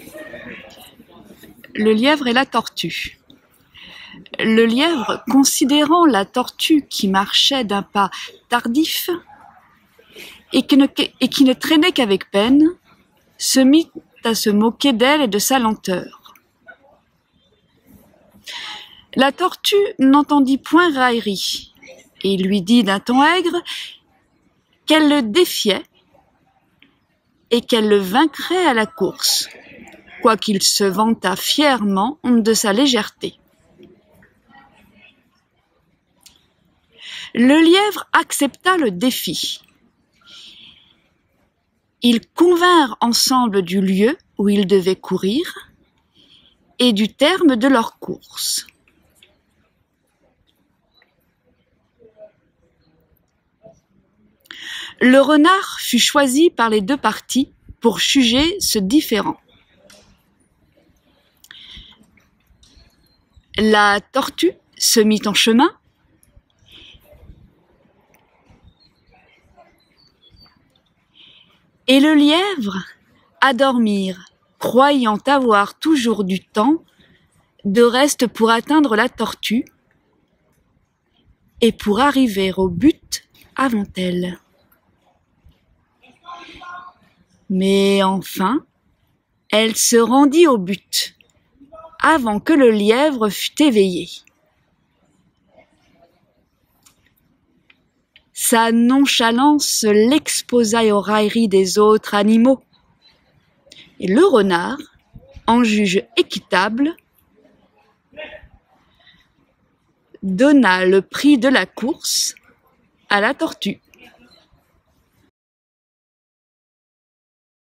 Le lièvre et la tortue. Le lièvre, considérant la tortue qui marchait d'un pas tardif et qui ne traînait qu'avec peine, se mit à se moquer d'elle et de sa lenteur. La tortue n'entendit point raillerie et lui dit d'un ton aigre qu'elle le défiait et qu'elle le vaincrait à la course, quoiqu'il se vantât fièrement de sa légèreté. Le lièvre accepta le défi. Ils convinrent ensemble du lieu où ils devaient courir et du terme de leur course. Le renard fut choisi par les deux parties pour juger ce différend. La tortue se mit en chemin et le lièvre à dormir, croyant avoir toujours du temps de reste pour atteindre la tortue et pour arriver au but avant elle. Mais enfin, elle se rendit au but, avant que le lièvre fût éveillé. Sa nonchalance l'exposa aux railleries des autres animaux. Et le renard, en juge équitable, donna le prix de la course à la tortue.